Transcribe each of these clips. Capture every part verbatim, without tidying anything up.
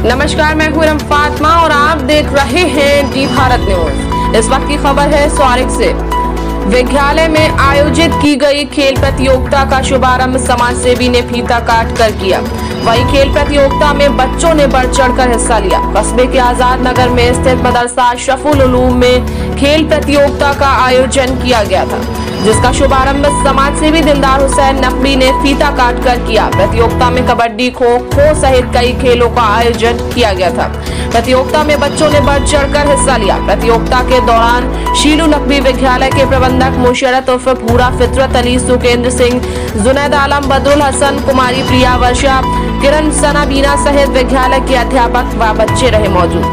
नमस्कार, मैं हूं फातिमा और आप देख रहे हैं डी भारत न्यूज। इस वक्त की खबर है स्वारिक से। विद्यालय में आयोजित की गई खेल प्रतियोगिता का शुभारंभ समाज सेवी ने फीता काट कर किया। वही खेल प्रतियोगिता में बच्चों ने बढ़ चढ़कर हिस्सा लिया। कस्बे के आजाद नगर में स्थित मदरसा अशरफुल उलूम में खेल प्रतियोगिता का आयोजन किया गया था, जिसका शुभारंभ समाज सेवी दिलदार हुसैन नकवी ने फीता काट कर किया। प्रतियोगिता में कबड्डी, खो खो सहित कई खेलों का आयोजन किया गया था। प्रतियोगिता में बच्चों ने बढ़ चढ़कर हिस्सा लिया। प्रतियोगिता के दौरान शीलू नकवी विद्यालय के प्रबंधक मुशर्रत उर्फ भूरा, फितरत अली, सुकेंद्र सिंह, जुनैद आलम, बदरुल हसन, कुमारी प्रिया, वर्षा, किरण, सना, बीना सहित विद्यालय के अध्यापक व बच्चे रहे मौजूद।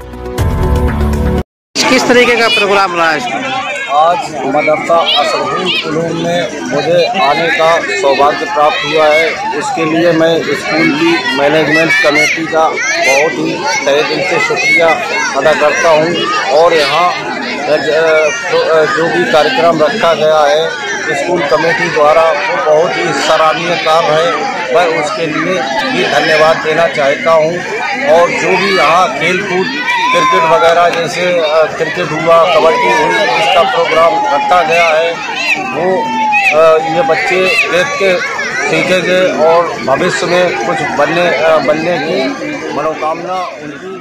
किस तरीके का प्रोग्राम रहा है इसमें? आज मदरसा अशरफुल उलूम में मुझे आने का सौभाग्य प्राप्त हुआ है। उसके लिए मैं स्कूल की मैनेजमेंट कमेटी का बहुत ही तहे दिल से शुक्रिया अदा करता हूं। और यहाँ जो भी कार्यक्रम रखा गया है स्कूल कमेटी द्वारा वो बहुत ही सराहनीय काम है, मैं उसके लिए भी धन्यवाद देना चाहता हूं। और जो भी यहाँ खेल कूद, क्रिकेट वगैरह जैसे क्रिकेट हुआ, कबड्डी हुई, इसका प्रोग्राम रखा गया है, वो ये बच्चे देख के सीखेंगे और भविष्य में कुछ बनने बनने की मनोकामना उनकी